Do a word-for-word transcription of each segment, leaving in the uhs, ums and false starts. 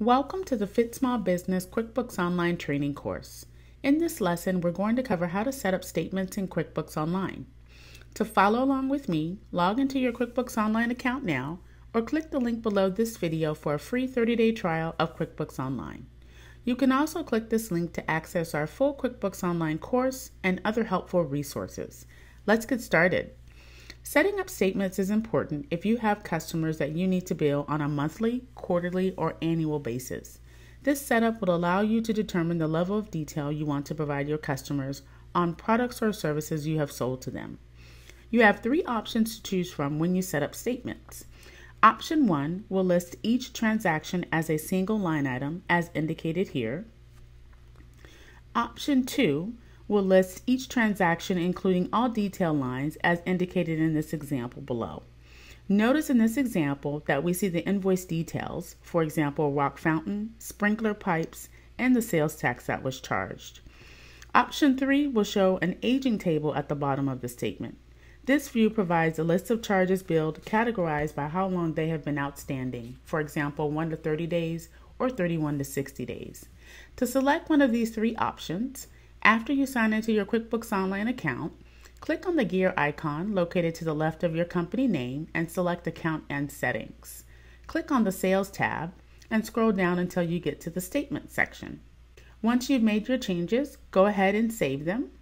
Welcome to the Fit Small Business QuickBooks Online training course. In this lesson, we're going to cover how to set up statements in QuickBooks Online. To follow along with me, log into your QuickBooks Online account now, or click the link below this video for a free thirty day trial of QuickBooks Online. You can also click this link to access our full QuickBooks Online course and other helpful resources. Let's get started. Setting up statements is important if you have customers that you need to bill on a monthly, quarterly, or annual basis. This setup will allow you to determine the level of detail you want to provide your customers on products or services you have sold to them. You have three options to choose from when you set up statements. Option one will list each transaction as a single line item as indicated here. Option two will list each transaction including all detail lines as indicated in this example below. Notice in this example that we see the invoice details, for example, rock fountain, sprinkler pipes, and the sales tax that was charged. Option three will show an aging table at the bottom of the statement. This view provides a list of charges billed categorized by how long they have been outstanding, for example, one to thirty days or thirty-one to sixty days. To select one of these three options, after you sign into your QuickBooks Online account, click on the gear icon located to the left of your company name and select Account and Settings. Click on the Sales tab and scroll down until you get to the Statement section. Once you've made your changes, go ahead and save them.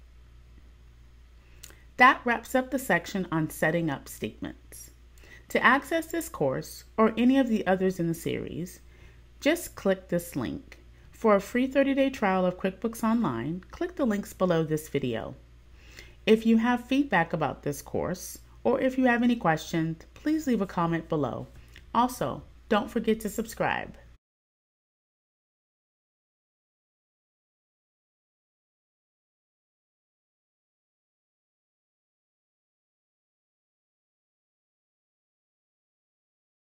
That wraps up the section on setting up statements. To access this course or any of the others in the series, just click this link. For a free thirty day trial of QuickBooks Online, click the links below this video. If you have feedback about this course, or if you have any questions, please leave a comment below. Also, don't forget to subscribe.